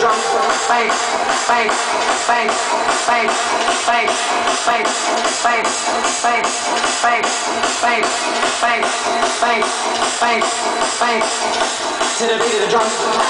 drum, bang, bang, bang, bang, bang, bang, bang, bang, bang, bang, bang, bang, bang, bang, to the beat of the drum.